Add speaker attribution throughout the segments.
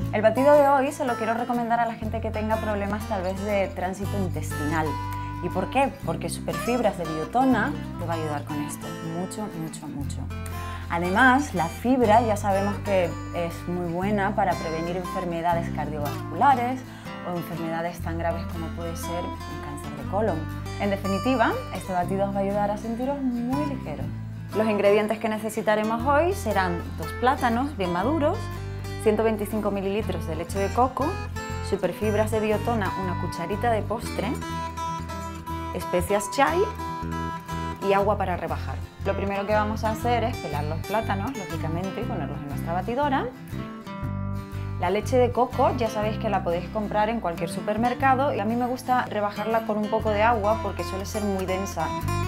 Speaker 1: El batido de hoy se lo quiero recomendar a la gente que tenga problemas tal vez de tránsito intestinal. ¿Y por qué? Porque Superfibras de Biotona te va a ayudar con esto, mucho, mucho, mucho. Además, la fibra ya sabemos que es muy buena para prevenir enfermedades cardiovasculares o enfermedades tan graves como puede ser un cáncer de colon. En definitiva, este batido os va a ayudar a sentiros muy ligeros. Los ingredientes que necesitaremos hoy serán 2 plátanos bien maduros, 125 ml de leche de coco, Superfibras de Biotona, una cucharita de postre, especias chai y agua para rebajar. Lo primero que vamos a hacer es pelar los plátanos, lógicamente, y ponerlos en nuestra batidora. La leche de coco ya sabéis que la podéis comprar en cualquier supermercado y a mí me gusta rebajarla con un poco de agua porque suele ser muy densa.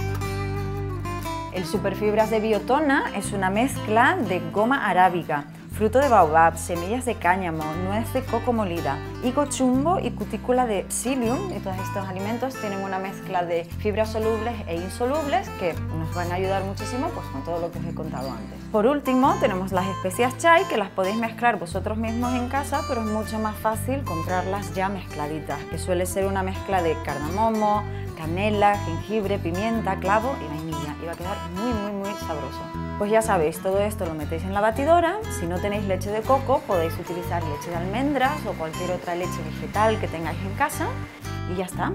Speaker 1: El Superfibras de Biotona es una mezcla de goma arábiga, fruto de baobab, semillas de cáñamo, nuez de coco molida, higo chumbo y cutícula de psyllium. Y todos estos alimentos tienen una mezcla de fibras solubles e insolubles que nos van a ayudar muchísimo pues, con todo lo que os he contado antes. Por último tenemos las especias chai que las podéis mezclar vosotros mismos en casa, pero es mucho más fácil comprarlas ya mezcladitas, que suele ser una mezcla de cardamomo, canela, jengibre, pimienta, clavo y vainilla, y va a quedar muy, muy, muy sabroso. Pues ya sabéis, todo esto lo metéis en la batidora. Si no tenéis leche de coco, podéis utilizar leche de almendras o cualquier otra leche vegetal que tengáis en casa y ya está.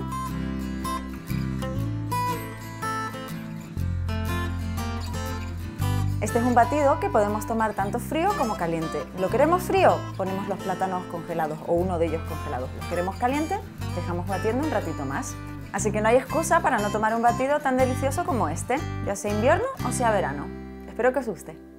Speaker 1: Este es un batido que podemos tomar tanto frío como caliente. ¿Lo queremos frío? Ponemos los plátanos congelados o uno de ellos congelados. ¿Los queremos caliente? Dejamos batiendo un ratito más. Así que no hay excusa para no tomar un batido tan delicioso como este, ya sea invierno o sea verano. Espero que os guste.